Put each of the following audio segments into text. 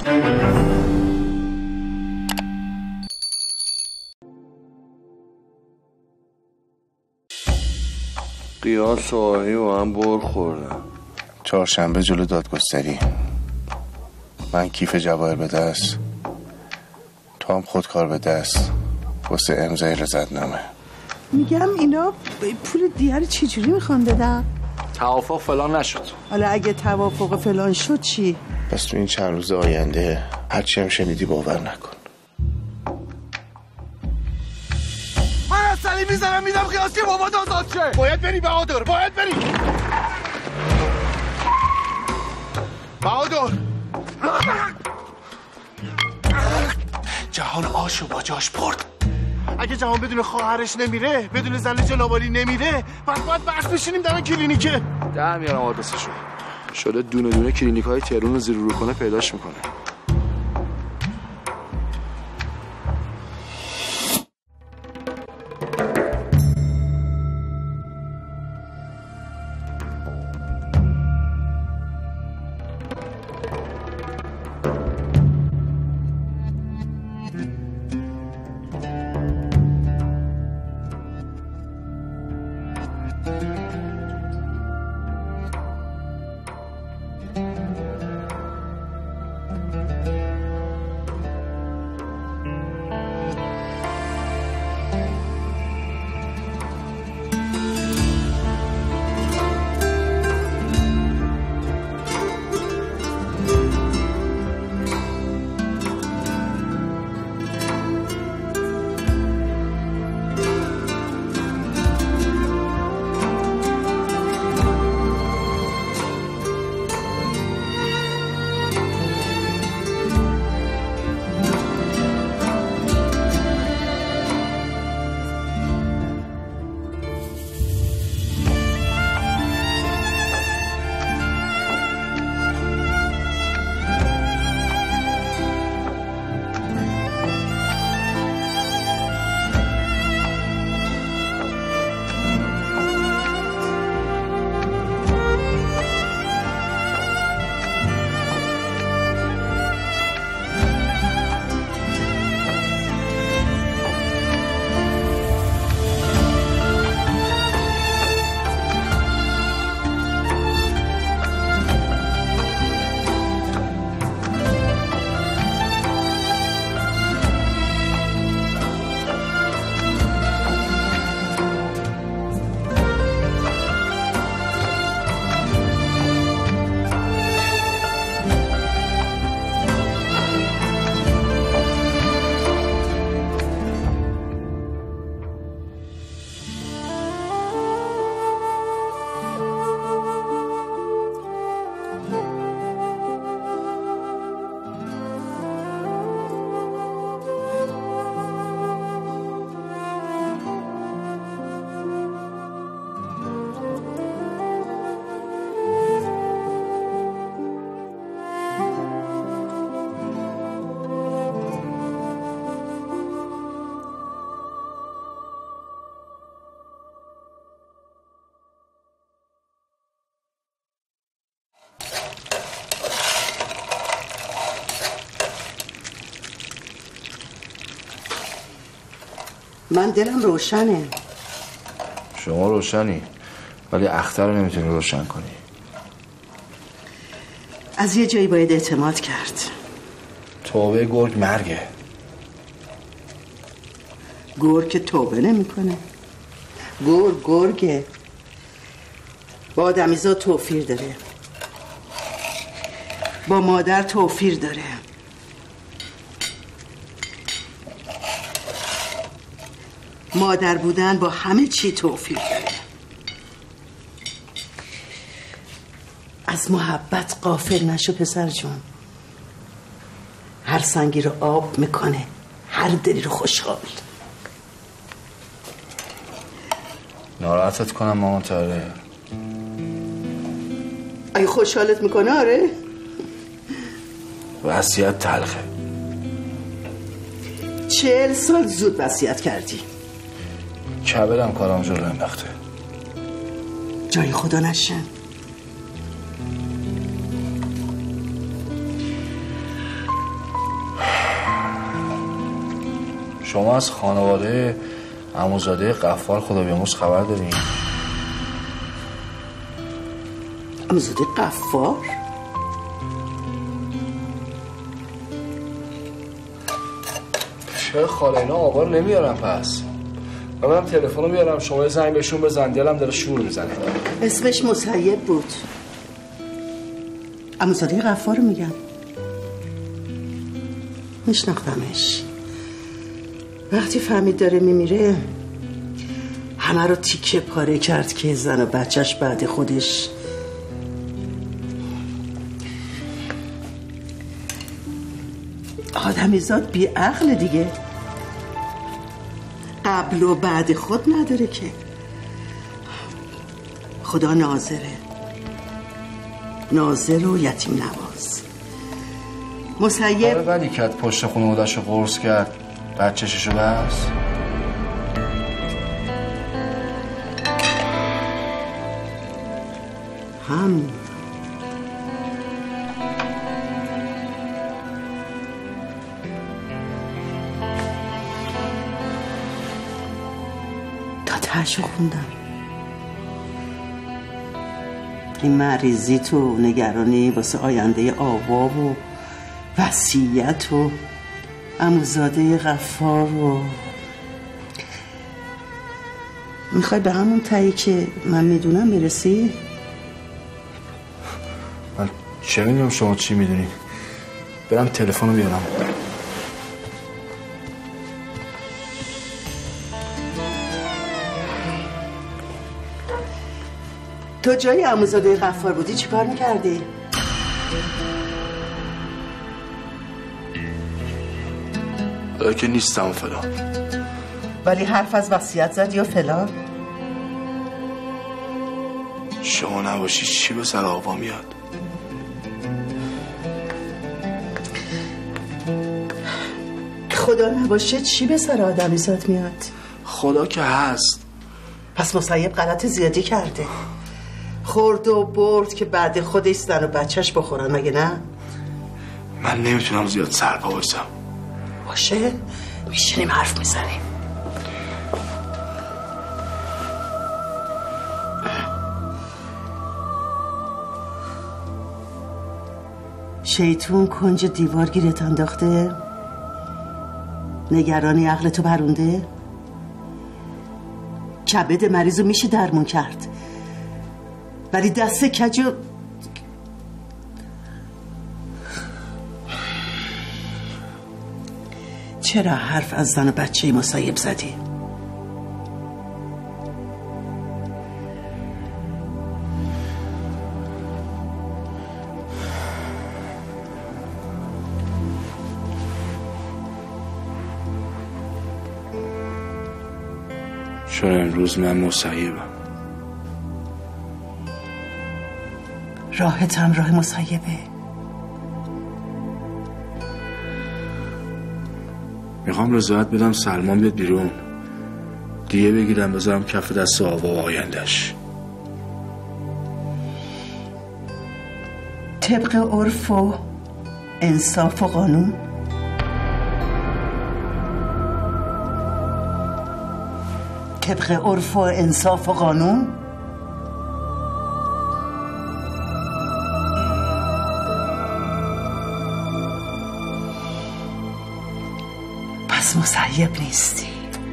قیاس و آهی و هم بر خوردم. چهارشنبه جلو دادگستری. من کیف جواهر به دست، تو هم خودکار به دست واسه امضای رضایتنامه. میگم اینا پول دیگه رو چجوری میخوان بدن؟ توافق فلان نشد. حالا اگه توافق فلان شد چی؟ پس تو این چند روز آینده هرچی هم شنیدی باور نکن. من از سلی میزنم میدم قیاسی بابا آزاد شه. باید بری بهادر، باید بری بهادر. جهان آشو با جاش برد. اگه جهان بدون خواهرش نمیره، بدون زن جنابالی نمیره، پس باید بحث بشینیم در کلینیکه. در میارم آدرسشو. شده دونه دونه کلینیک‌های تهران رو زیر رو کنه پیداش میکنه. من دلم روشنه. شما روشنی ولی اختر رو نمیتونی روشن کنی. از یه جایی باید اعتماد کرد. توبه گرگ مرگه. گرگ که توبه نمیکنه. گرگه. با آدمیزاد توفیر داره، با مادر توفیر داره، مادر بودن با همه چی توفیر داره. از محبت غافل نشو پسر جون. هر سنگی رو آب میکنه، هر دلی رو خوشحال. ناراحتت کنم مامان تاره. اگه خوشحالت میکنه آره. وصیت تلخه. 40 سال زود وصیت کردی. کبرم کارم جلو انداخته. جای خدا نشه. شما از خانواده عموزاده غفار خدا بیامرز خبر دارین؟ عموزاده غفار؟ چه خاله اینا آبا رو نمیارم پس؟ من تلفن رو میارم شما یه زنگ بهشون بزن، دلم داره شور میزنه. اسمش مسیب بود. عموزاده غفار رو میگم. میشناختمش. وقتی فهمید داره میمیره همه رو تیکه پاره کرد که زن و بچهش بعد خودش آدمیزاد بی عقل دیگه، قبل و بعد خود نداره که. خدا ناظره، ناظر و یتیم نواز. مسیب بدی کرد پشت خانواده‌شو قرص کرد بچه‌شو بس. هم تا تهشو خوندم. این مریضی تو نگرانی واسه آینده آوا و وصیت و عموزاده غفار و میخوای به همون تایی که من میدونم میرسی؟ من چه میدونم شما چی میدونی؟ برم تلفن رو بیارم. تو جای عموزاده غفار بودی چی کار میکردی؟ که نیستم فلان. ولی حرف از وصیت زدی و فلان؟ شما نباشی چی به سر آوا میاد؟ خدا نباشه چی به سر آدمیزاد میاد؟ خدا که هست. پس مسیب غلط زیادی کرده. خورد و برد که بعد خودش زن و بچهش بخورن، مگه نه؟ من نمیتونم زیاد سرپا بایستم. باشه میشینیم حرف میزنیم. شیطون کنج دیوار گیرت انداخته؟ نگرانی عقلتو برونده؟ کبد مریضو میشه درمون کرد، ولی دست کجو چرا حرف از زن و بچه مسیب زدی؟ چون امروز من مسیبم. راحت هم راه مسیبه. میخوام رضایت بدم سلمان بیاد بیرون، دیگه بگیرم بذارم کف دست آوا و آیندش. طبق عرف و انصاف و قانون. طبق عرف و انصاف و قانون. پس مسیب نیستی.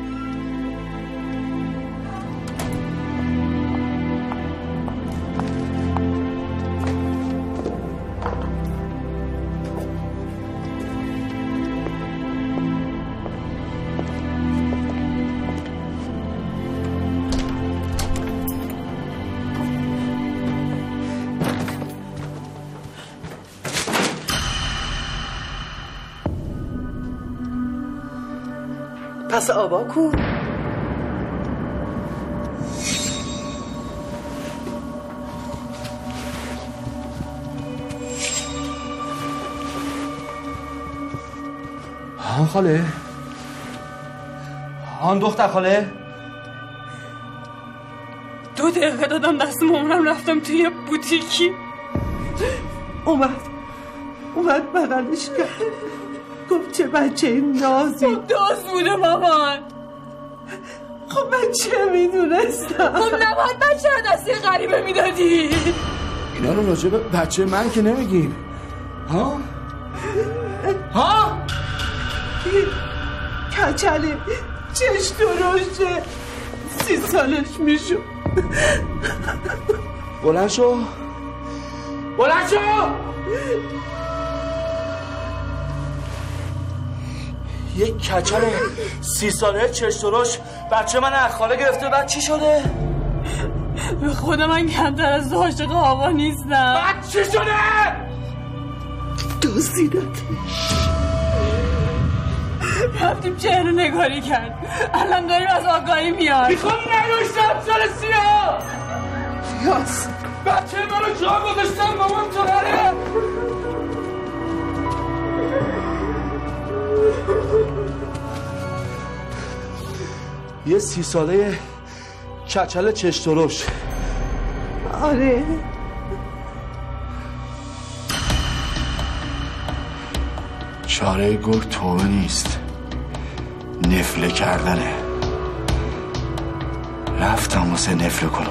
پس آوا کو؟ آن خاله؟ آن دختر خاله؟ 2 دقیقه دادم دست مامانم رفتم توی بوتیکی. اومد بغلش کرد. گفت چه بچه نازی. خب داز بوده مامان. خب من چه میدونستم؟ خب نباید بچه رو دستی غریبه میدادی. اینا رو راجع به بچه من که نمیگیم. ها؟ کچله چش درشته 30 سالش میشد. بلند شو. یک کچل 30 ساله چش درشت بچه من از خاله گرفته. بعد چی شده؟ به خدا من کمتر از عاشق آوا نیستم. بعد چی شده؟ دزدیدت. رفتیم چهره نگاری کرد. الان داریم از آگاهی میاد. میخوام نروشتم سال سیاه. یاس بچه منو جا گذاشتم مامان تو نره. یه 30 ساله کچل چش درشت. آره چاره گرگ توبه نیست، نفله کردنه. رفتم واسه نفله کنول.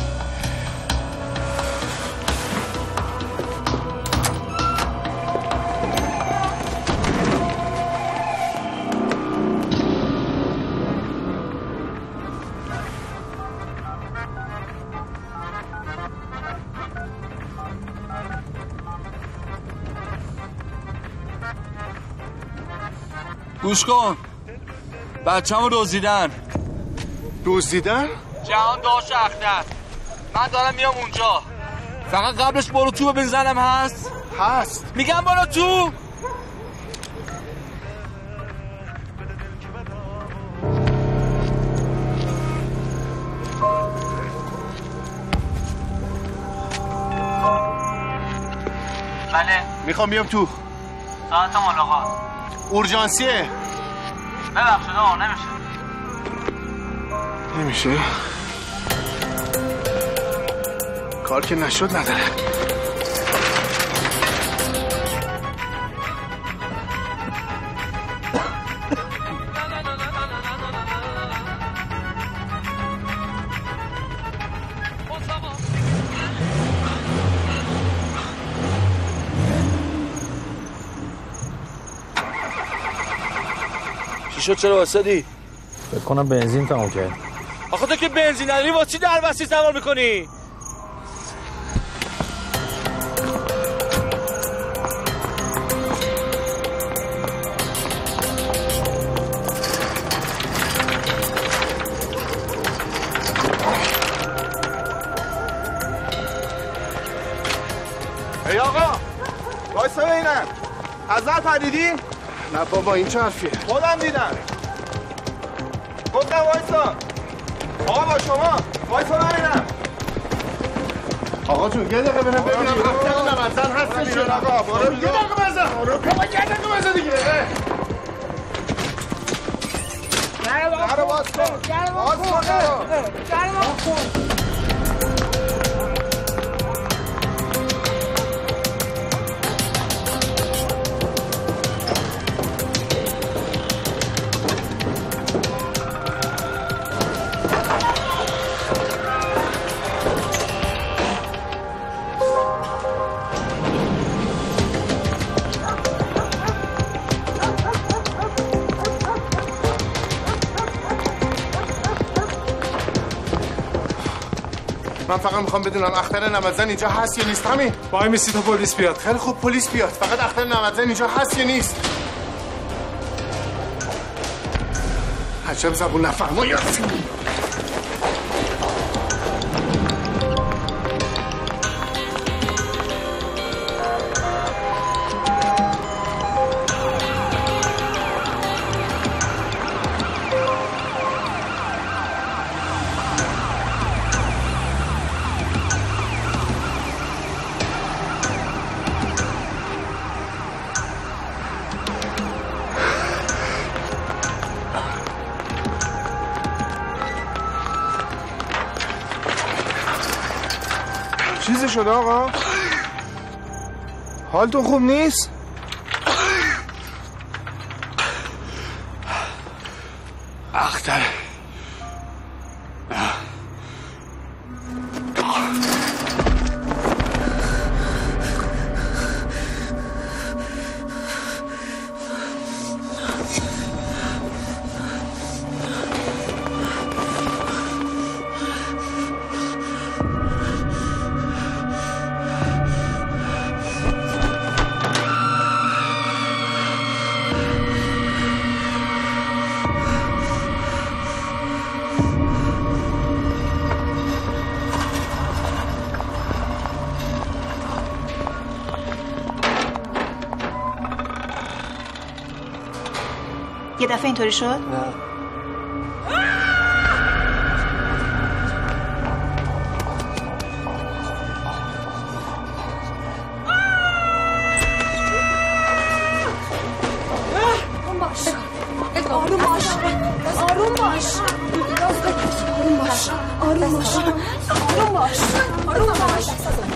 گوش کن، بچه‌مو دزدیدن. دزدیدن؟ جهان داشت اختر. من دارم میام اونجا. فقط قبلش برو تو بزنم. هست میگم برو تو. بله میخوام بیام تو. ساعت ملاقات. اورژانسیه. ببخشید آقا نمیشه. کار که نشد نداره. چی شد؟ چرا واسدی؟ فکر کنم بنزین تموم کرد. آخه تو که بنزین نداری واسه چی در بستی سوار میکنی؟ ای آقا وایسا ببینم. حضرت پریدی؟ نه بابا این چه حرفیه؟ خودم دیدم. گفتم وایسا. آقا با شما وایسا ببینم. آقا جون یه دقیقه ببینم افتر نمزن هستش. آقا برو یه دقیقه بزن. بابا یه دقیقه بزن دیگه. در باز کن. باز کن. من فقط میخوام بدونم اختر نمدزن اینجا هست یا نیست. همین. وای میسی تا پلیس بیاد. خیلی خوب پلیس بیاد. فقط اختر نمدزن اینجا هست یا نیست. عجب زبون نفهمو یاسی. چیزی شده آقا؟ حالتون خوب نیست؟ یه دفعه اینطوری شد؟ نه. آروم باش. آروم باش. آروم باش. آروم باش. آروم باش. آروم باش.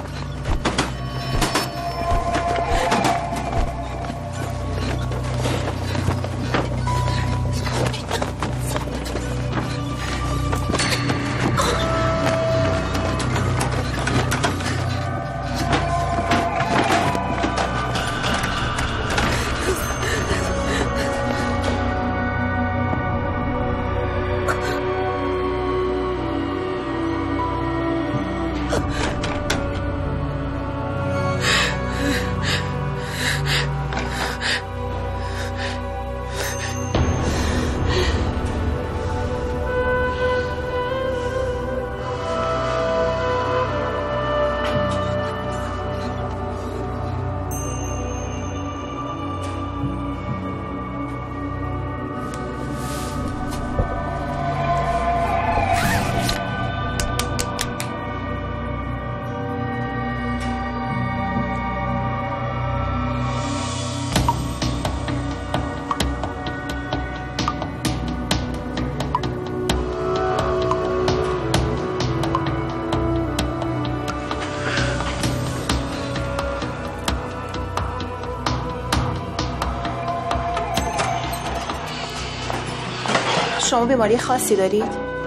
شما بیماری خاصی دارید؟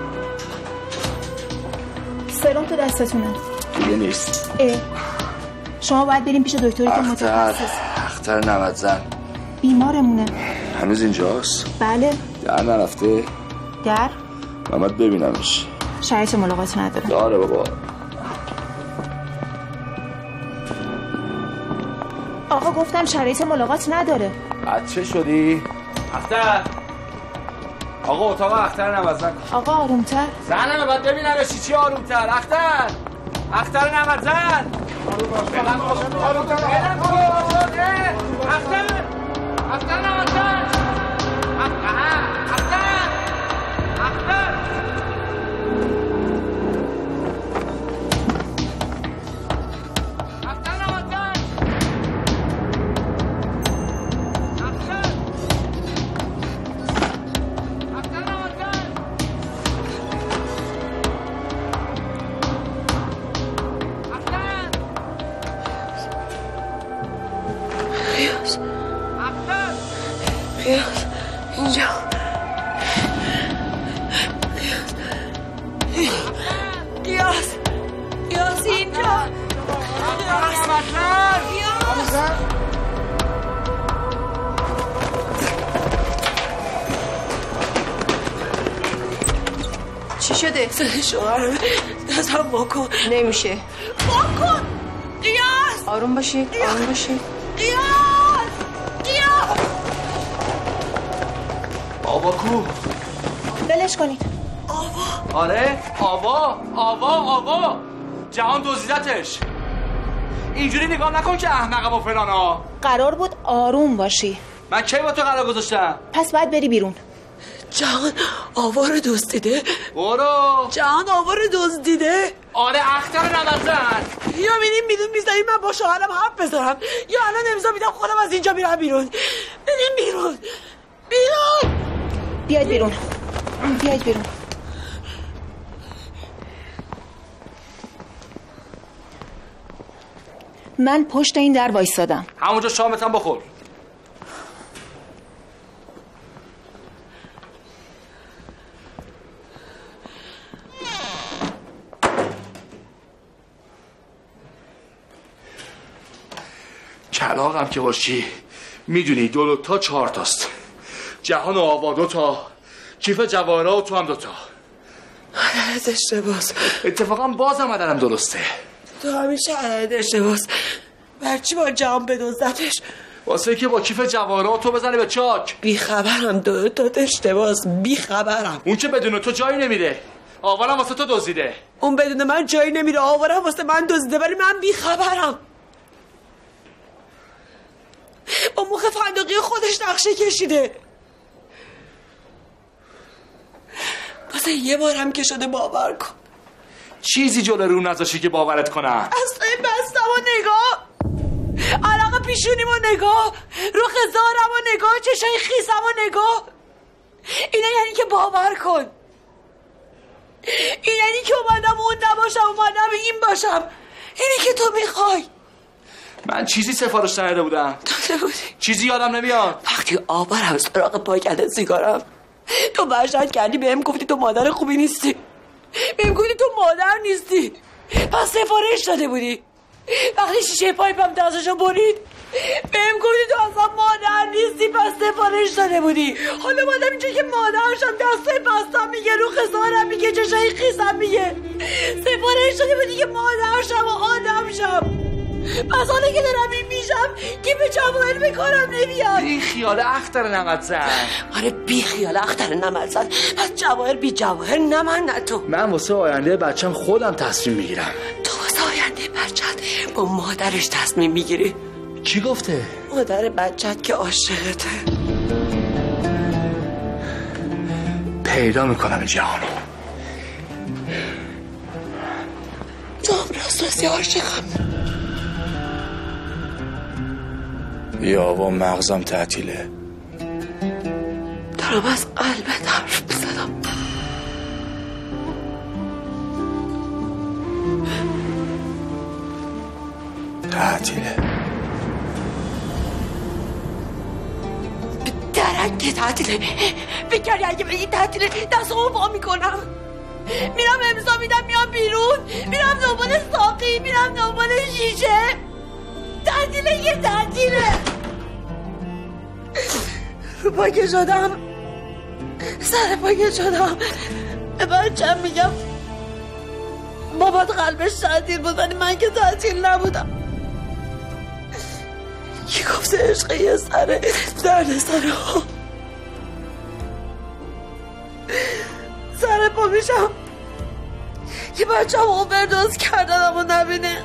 سرم تو دستتونه. دیگه نیست. شما باید بریم پیش دکتری که متخصص. اختر نمد زن بیمارمونه. هنوز اینجاست؟ بله. در نرفته؟ در؟ محمد ببینمش. شرایط ملاقات نداره. داره بابا. آقا گفتم شرایط ملاقات نداره. بچه شدی؟ اختر آقا اتاق اختر نمازن. آقا آرومتر. زنمه باید ببینمش چی آرومتر. اختر نمازن. اختر نمازن. اینجا قیاس اینجا چی شده؟ شوهرم دستم واکن. نمیشه. واکن. قیاس آروم باشید. آروم باشید. قیاس آوا کو؟ بلش کنید. آوا. آره آوا جهان دزدیدتش. اینجوری نگاه نکن که احمقم و فلانا. قرار بود آروم باشی. من کی با تو قرار گذاشتم؟ پس باید بری بیرون. جهان آوا رو دزدیده. برو. جهان آوا رو دزدیده. آره اختر نمازن. یا میریم بیرون میذاریم من با شوهرم حرف بزنم، یا الان امضا میدم خودم از اینجا میرم بیرون. بریم بیرون. بیاید بیرون. من پشت این در وایسادم. همونجا شامتم بخور. کلاغم که باشی میدونی 2 تا 4 تاست. جهان و آوا 2 تا، کیف جواهرا و تو هم 2 تا. عدد اشتباس. اتفاقا بازم عددم درسته. تو همیشه عدد اشتباس. برچی با جهان بدزدتش؟ واسه که با کیف جواهرا تو بزنه به چاک. بیخبرم. 2 تا اشتباس. بیخبرم. اون که بدون تو جایی نمیره. آوارم واسه تو دزدیده. اون بدون من جایی نمیره. آوارم واسه من دزدیده، ولی من بیخبرم. با مخ فندقی خودش نقشه کشیده. واسه یه بارم که شده باور کن. چیزی جلو رو نذاشی که باورت کنم. اصلا بستم و نگاه، علاقه پیشونیم و نگاه، رو خزارم و نگاه، چشای خیسم و نگاه. اینا یعنی که باور کن. این یعنی که اومدم اون نباشم، اومدم این باشم. اینی که تو میخوای. من چیزی سفارش نداده بودم. داده بودی؟ چیزی یادم نمیاد. وقتی آبارم سراغ پاکت سیگارم تو برشت کردی، بهم گفتی تو مادر خوبی نیستی، بهم گفتی تو مادر نیستی، پس سفارش داده بودی. وقتی شیشه پایپم دستشو برید بهم گفتی تو اصلا مادر نیستی، پس سفارش داده بودی. حالا مادم اینجا که مادرشم، دستای بستم میگه، رو خزارم میگه، چشای خیسم میگه، سفارش داده بودی که مادرشم و آدمشم. پس حالا که دارم این میشم که به جواهر بکنم نمیاد. بی خیال اختر نمد زن. آره بی خیال اختر نمد زن. پس جواهر بی جواهر نه من نه تو. من واسه آینده بچم خودم تصمیم میگیرم. تو واسه آینده بچت با مادرش تصمیم میگیری؟ کی گفته؟ مادر بچت که عاشقته. پیدا میکنم این جهانو. تو هم راست عاشقم. یا با مغزم تعطیله. دارم از قلبت حرف بزنم. تعطیله. درک تعطیله. بگردی اگه بگی تعطیله دستمو با میکنم، میرم امضا میدم، میام بیرون، میرم دنبال ساقی، میرم دنبال شیشه. تعطیله یه تعطیله. رو پاکه شدم، سر پاکه شدم، به بچم میگم بابات قلبش تعطیل بود ولی من که تعطیل نبودم. کی گفته عشق یه سره درد سره ها. سر پا میشم که بچه هم اووردوز کردنم و نبینه.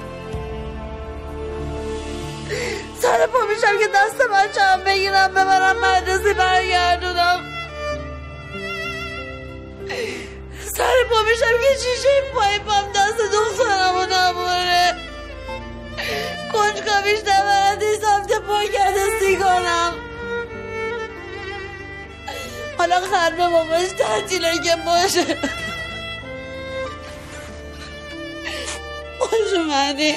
سر پا میشم که دست بچه هم بگیرم ببرم مدرسه برگردونم. سر پا میشم که شیشه پایپم دست دخترم و نباره. کنجکاویش نبرد این سمت پاکت سیگارم. حالا قلب باباش تعطیله که باشه. خوش اومدی.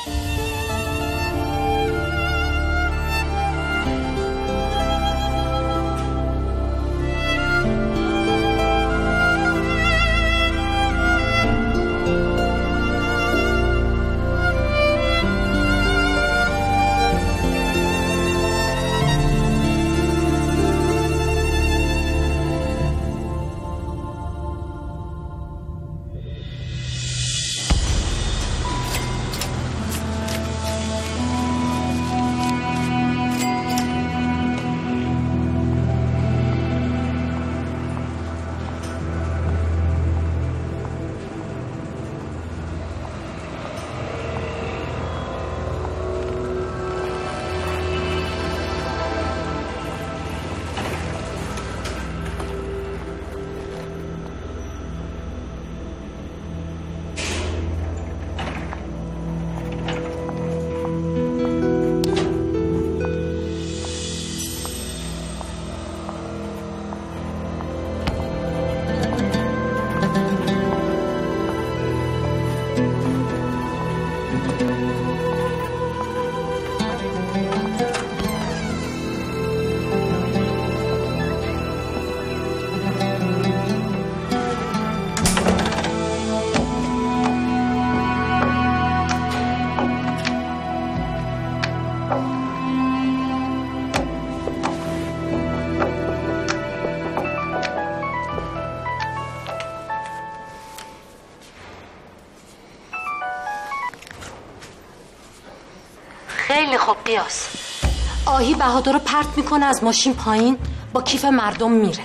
خیلی خوب قیاس. آهی بهادر رو پرت میکنه از ماشین پایین، با کیف مردم میره.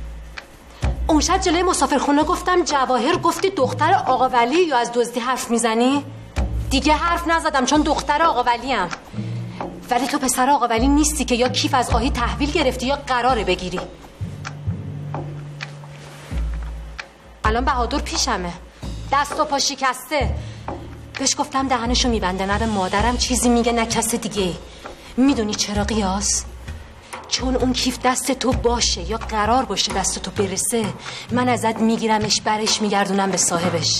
اون شب جلوی مسافرخونه گفتم جواهر، گفتی دختر آقا ولی یا از دزدی حرف میزنی؟ دیگه حرف نزدم چون دختر آقا ولیم. ولی تو پسر آقا ولی نیستی که یا کیف از آهی تحویل گرفتی یا قراره بگیری. الان بهادر پیشمه، دست و پا شکسته. بهش گفتم دهنشو میبنده، نه به مادرم چیزی میگه نه کس دیگه. میدونی چرا قیاس؟ چون اون کیف دست تو باشه یا قرار باشه دست تو برسه، من ازت میگیرمش برش میگردونم به صاحبش.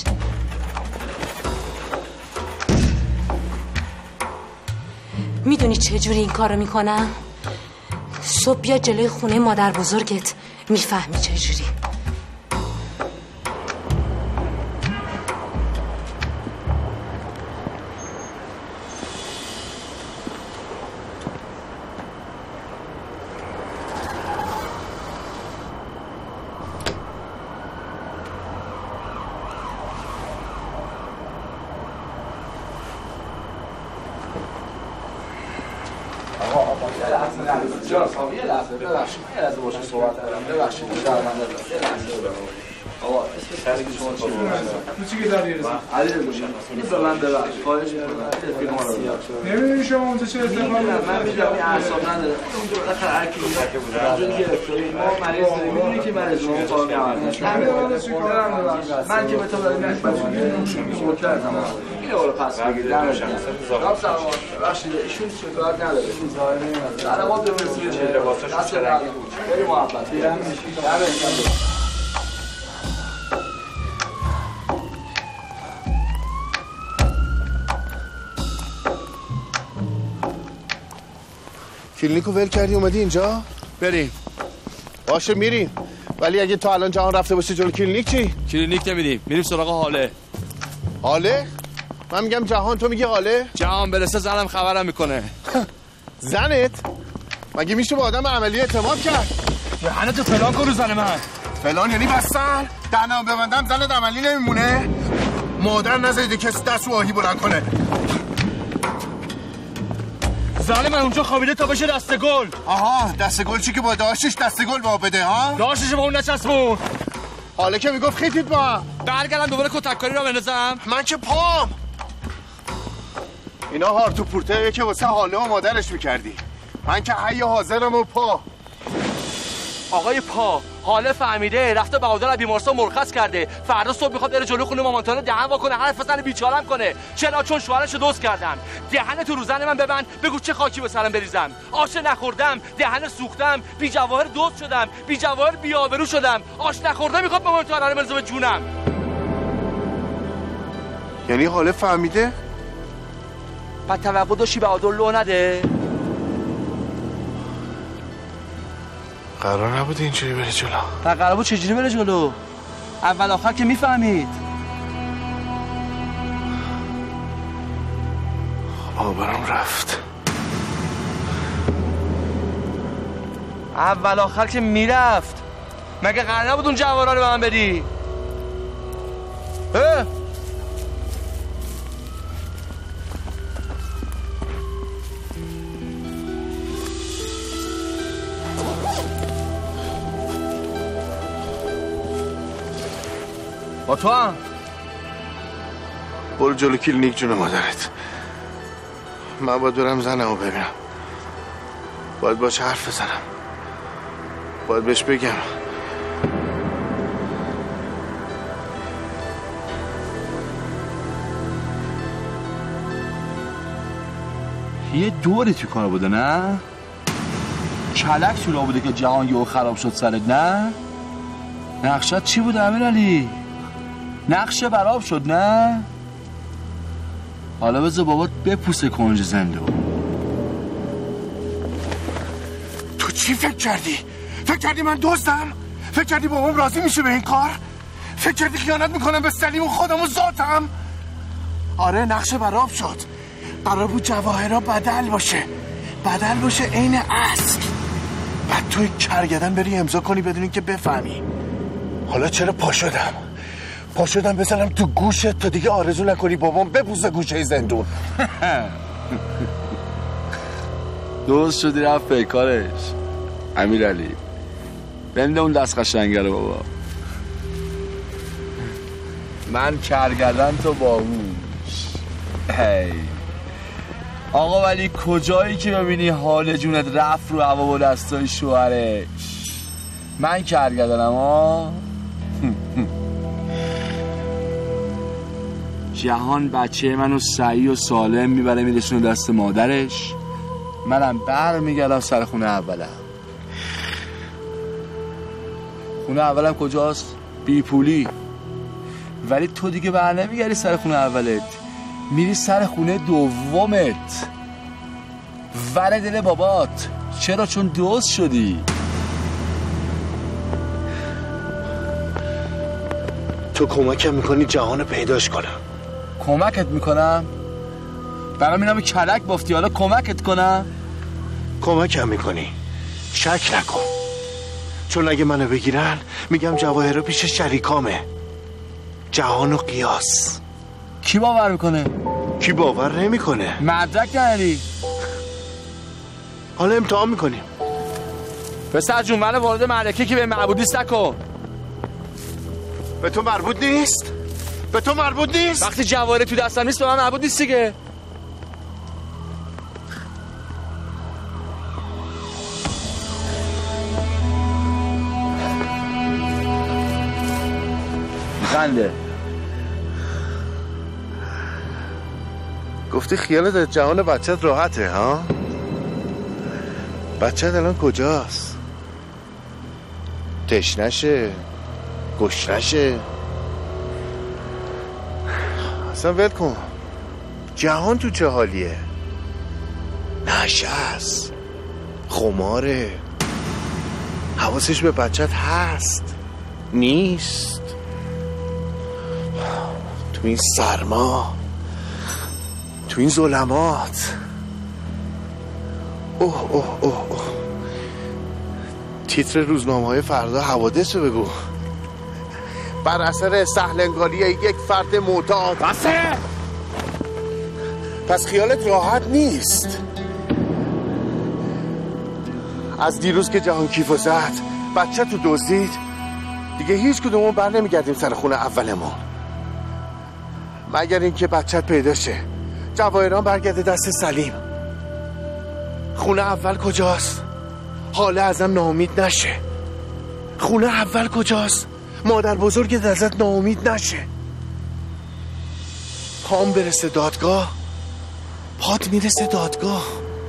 میدونی چجوری این کارو میکنم؟ صبح بیا جلوی خونه مادر بزرگت، میفهمی چجوری. نمیدونی شما اونجا چه اتفاقی من میدونم این اعصاب نداره اونجا بالاخره هر کی ما مریض داریم، میدونی که مریض ما کار من که به تو دارم میگم کردم این اول پس بگیر دمش گرم. ببخشید ایشون شکایت نداره، این ظاهر نمیاد. الان ما بفرستیم چه لباساشو چه رنگی بود. خیلی محبت. دمش گرم. کلینیکو ول کردی اومدی اینجا؟ بریم. باشه میریم. ولی اگه تا الان جهان رفته باشه جلو کلینیک چی؟ کلینیک نمیریم، میریم سراغ حاله. حاله؟ من میگم جهان، تو میگی حاله؟ جهان برسه زنم خبرم میکنه. زنت؟ مگه میشه با آدم عملی اعتماد کرد؟ دهنتو فلان کن رو زن من. فلان یعنی بستن؟ دهنم ببندم زنت عملی نمیمونه؟ مادر نذارید کسی دست رو آهی بلند کنه. زن من اونجا خوابیده تا بشه دست گل. آها دست گل چی که با داشتش دست گل با بده ها؟ داشتش با اون نچسبون. حالا که میگفت خیتید با برگردم دوباره کتککاری را بندازم. من که پام اینا هارتو پورته که واسه حاله و مادرش میکردی. من که حی حاضرم و پا. آقای پا حاله فهمیده رفته بهادر از بیمارستان مرخص کرده، فردا صبح میخواد بره جلو خونه مامانتانه دهن وا کنه، حرف بزنه بیچارم کنه. چرا؟ چون شوهرشو دوست کردم. دهن تو رو زن من ببند، بگو چه خاکی به سرم بریزم. آش نخوردم، دهن سوختم، بی جواهر دوست شدم، بی جواهر بی آبرو شدم. آش نخوردم میخواد مامانتانه رو بریزه به جونم. یعنی حاله فهمیده؟ بعد توقع داشتی بهادر لو نده؟ قرار نبود اینجوری بره جلو. قرار بود چجوری بره جلو؟ اول آخر که میفهمید. آبرم رفت. اول آخر که میرفت. مگه قرار نبود اون جوارا رو به من بدی؟ با تو هم برو جلو کلینیک جون مادرت. من باید برم زنمو ببینم. باید باش حرف بزنم. باید بهش بگم یه دوری تو کار بوده نه؟ چلک تو بوده که جهان یهو خراب شد سرت نه؟ نقشت چی بود امیرعلی؟ نقشه براب شد نه؟ حالا بذار بابات بپوسه کنج زنده. تو چی فکر کردی؟ فکر کردی من دزدم؟ فکر کردی بابام راضی میشه به این کار؟ فکر کردی خیانت میکنم به سلیم و خودم و ذاتم؟ آره نقشه براب شد. قرار بود جواهرها بدل باشه عین اصل. بعد توی کرگدن بری امضا کنی بدون اینکه بفهمی. حالا چرا پا شدم بزنم تو گوشت تا دیگه آرزو نکنی بابام بپوزه گوشه زندون. درست شدی رفت پیکارش امیرعلی. بنده اون دست قشنگه رو بابا. من کرگدن تو باهوش. هی آقا ولی کجایی که ببینی حال جونت رفت رو هوا با دستای شوهرش. من کرگدنم ها. جهان بچه منو صحیح و سالم میبره میرسونه دست مادرش، منم برمیگردم سر خونه اولم. خونه اولم کجاست؟ بی پولی. ولی تو دیگه بر نمیگردی سر خونه اولت، میری سر خونه دومت، ور دل بابات. چرا؟ چون دوست شدی. تو کمکم میکنی جهان پیداش کنم. کمکت میکنم؟ برام اینم کلک بافتی، حالا کمکت کنم؟ کمکم میکنی، شک نکن. چون اگه منو بگیرن میگم جواهر پیش شریکامه، جهان و قیاس. کی باور میکنه؟ کی باور نمیکنه؟ مدرک نداری؟ حالا امتحان میکنیم. پسر جون منو وارد معرکه که به معبودی نکن. به تو مربوط نیست؟ به تو مربوط نیست؟ وقتی جواهر تو دستم نیست به من مربوط نیست دیگه. خنده. گفتی خیالت از جهان بچت راحته ها؟ بچت الان کجاست؟ تشنشه؟ گشنشه؟ اصلا ول کن. جهان تو چه حالیه؟ نشست، خماره، حواسش به بچت هست نیست؟ تو این سرما، تو این ظلمات. اوه اوه اوه اوه. تیتر روزنامه‌های فردا حوادث رو بگو. بر اثر سهلنگاری یک فرد معتاد. بسه! پس خیالت راحت نیست. از دیروز که جهان کیفو زد، بچه تو دزدید، دیگه هیچ کدومون بر نمیگردیم سر خونه اولمون، مگر اینکه بچت پیدا شه، جواهران برگرده دست سلیم. خونه اول کجاست؟ حاله ازم ناامید نشه. خونه اول کجاست؟ مادر بزرگت ازت ناامید نشه. پام برسه دادگاه، پات میرسه دادگاه.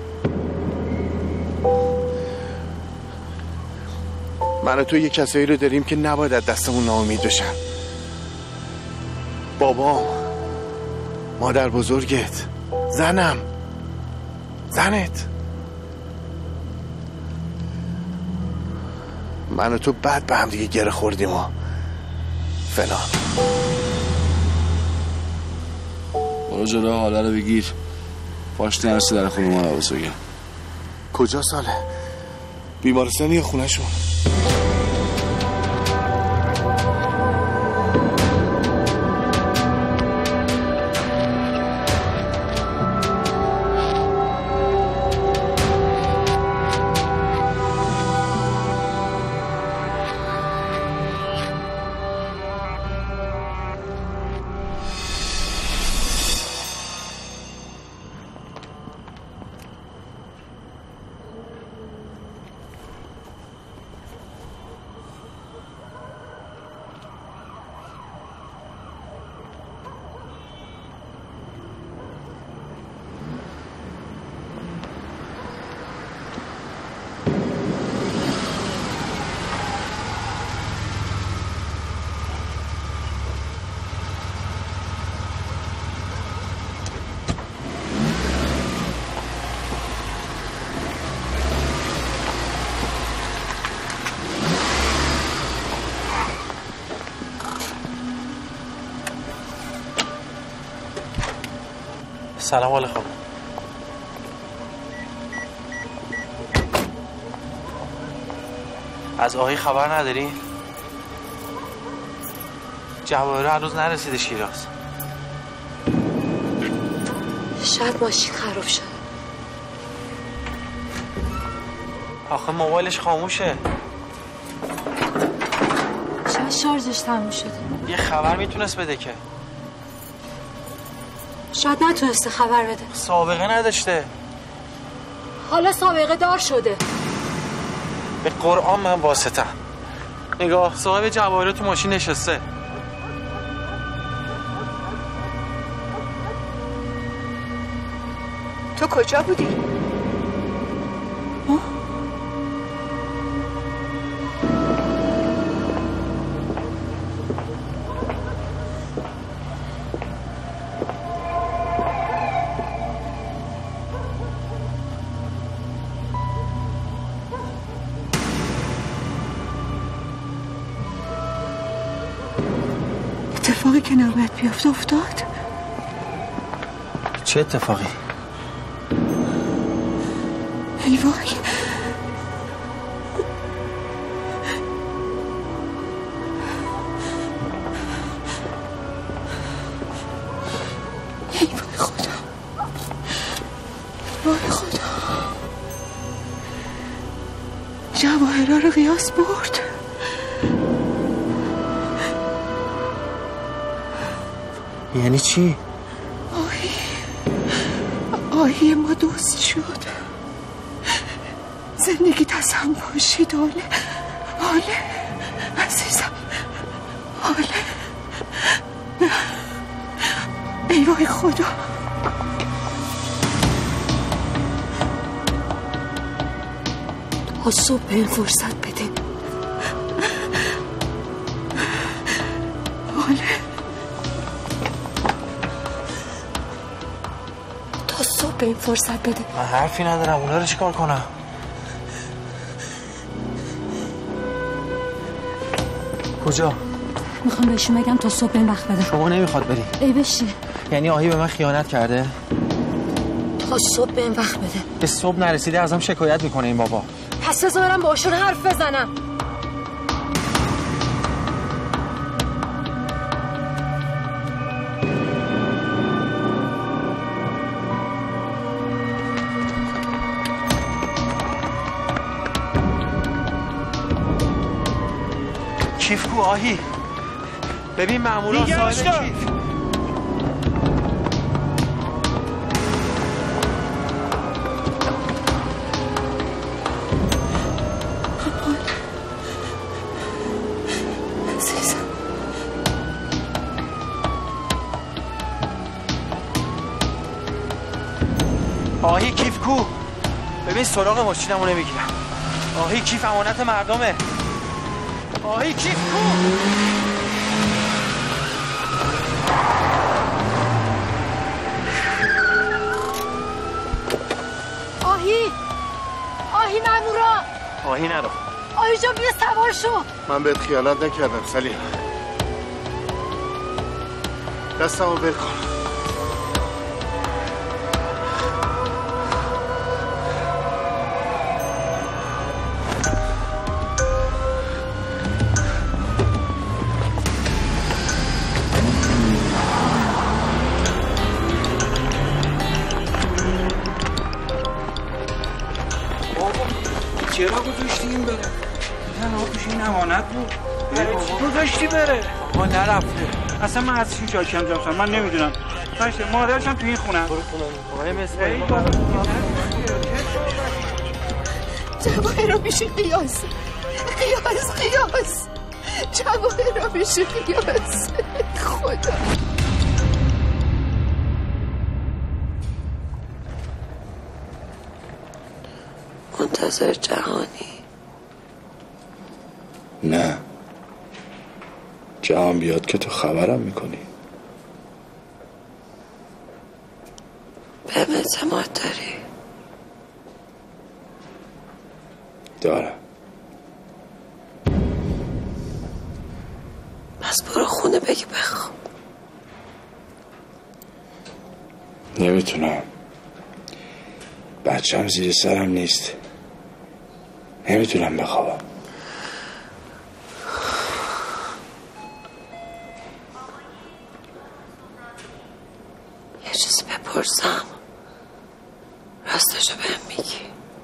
من و تو یه کسایی رو داریم که نباید از دستمون ناامید بشن. بابام، مادر بزرگت، زنم، زنت. من و تو بعد به هم دیگه گره خوردیم و فلان. برو جلو، حالا رو بگیر. پاش نرسه در خونه ما رو بسوگم. کجا ساله؟ بیمارستان یا خونه شون؟ سلام علیکم. از آقای خبر نداری؟ جواهره هنوز نرسیده شیراز. شاید ماشین خراب شده. آخه موبایلش خاموشه. شاید شارژش تموم شده. یه خبر میتونست بده که. شاید نتونسته خبر بده. سابقه نداشته. حالا سابقه دار شده. به قرآن من واسطم. نگاه، صاحب جواهره تو ماشین نشسته. تو کجا بودی؟ اتفاقی که نباید بیفته افتاد. چه اتفاقی؟ ای وای، ای وای خدا، وای خدا، جواهرها رو قیاس برد. یعنی چی؟ آهی ما دوست شد. زندگیت از هم پاشید. حاله عزیزم، حاله. نه، ای وای خدا. تا صبح به این فرصت بده. حاله تا صبح به این فرصت بده. من حرفی ندارم. اونا رو چیکار کنم؟ کجا؟ میخوام بهشون بگم تا صبح به این وقت بده. شما نمیخواد بری؟ ای بشی. یعنی آهی به من خیانت کرده؟ تا صبح به این وقت بده. به صبح نرسیده ازم شکایت میکنه این بابا. پس بذار برم باشون حرف بزنم. کیف کو آهی؟ ببین مامورا صاحب کیف. آهی کیف کو؟ ببین سراغ ماشینمو نمیگیرم. آهی کیف امانت مردمه. آهی کیف کو؟ آهی مامورا. آهی نرو. آهی جان بیا سوار شو. من بهت خیانت نکردم سلیم. دستمو ول کن. چرا گذاشتی این بره؟ تنها پیش این امانت بود. گذاشتی بره؟ ما نرفته. اصلا من از چی جاکیم جامسان من نمیدونم. باشه مادرشم تو این خونه. برو خونه. آقای مصری. جواهر رو میشه قیاس. جواهر رو میشه قیاس. خدا. منتظر جهانی؟ نه، جهان بیاد که تو خبرم میکنی. بهم اعتماد داری؟ دارم. پس برو خونه بگی بخواب. نمیتونم، بچم زیر سرم نیست، نمیتونم بخوابم. یه چیزی بپرسم راستشو بهم میگی؟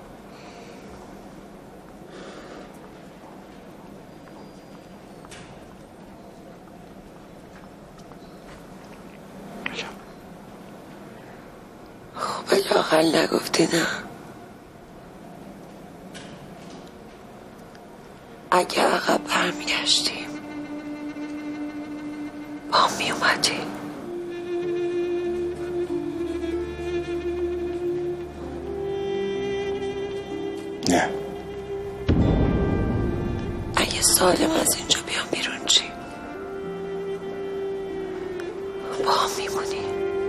خب لااقل نگفتی نه؟ اگه عقب برمیگشتیم با هم میومدی؟ نه. اگه سالم از اینجا بیام بیرون چی؟ با هم میمونی؟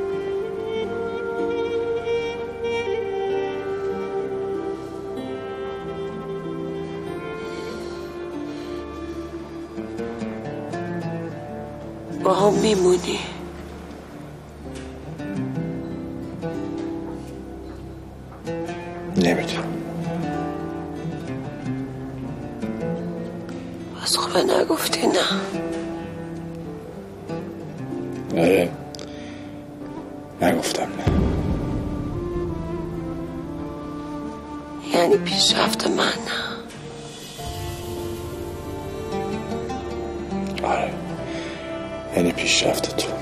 با هم میمونی؟ نمیدونم. بس خوبه نگفتی نه. آره نگفتم نه. یعنی پیشرفت من نه. آره یعنی پیشرفت تو.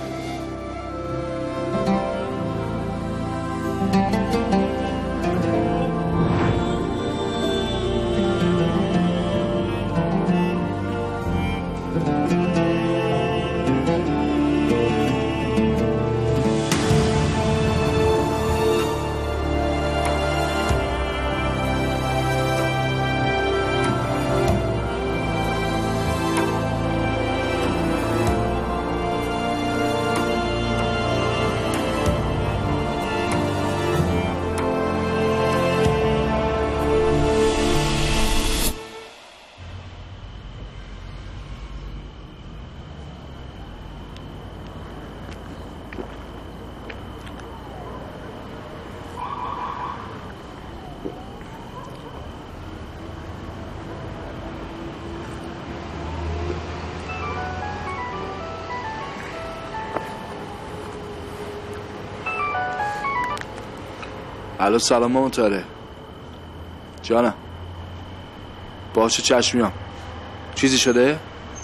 الو سلام مامان تاره جانم. باشه چشم میام. چیزی شده؟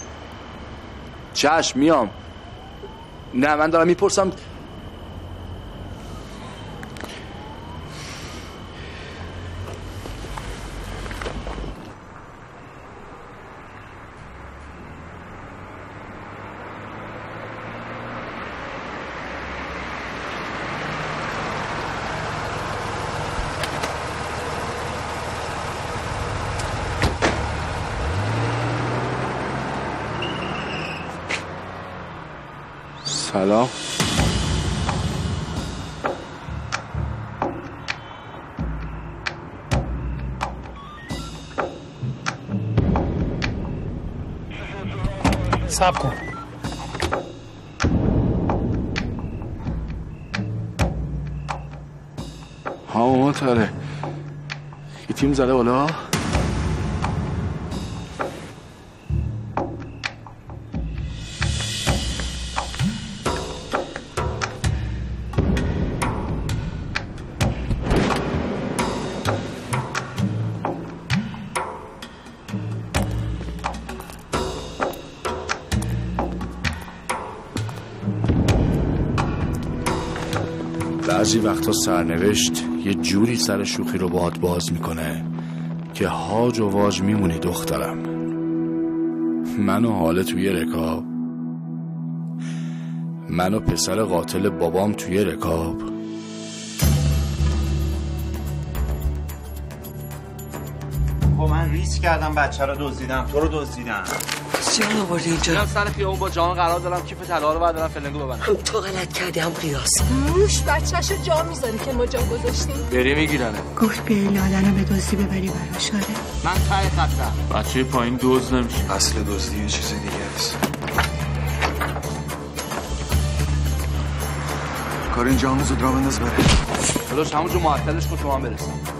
چشم میام. نه من دارم میپرسم. سلام. صبر کن. ها مامان تاره یه تیم زده بالا. بعضی وقتا سرنوشت یه جوری سر شوخی رو باهات باز میکنه که هاج و واج میمونی دخترم. من و حاله توی رکاب، من و پسر قاتل بابام توی رکاب. من ریسک کردم بچه رو دزدیدم، تو رو دزدیدم. چرا آوردی اینجا؟ من سر خیابون با جان قرار دارم کیف طلا رو بردارم فلنگو ببرم. هم تو غلط کردی هم قیاس. موش بچه‌شو جا میذاری که ما جا گذاشتیم. بری میگیرنه. گفت بیای لادنو به دزدی ببری براش. آره من ته خطم. بچه پایین دزد نمیشه. اصل دزدی یه چیز دیگه است. کار اینجا همون زود را بنداز بره. داداش همونجا معطلش کن تو هم برسم.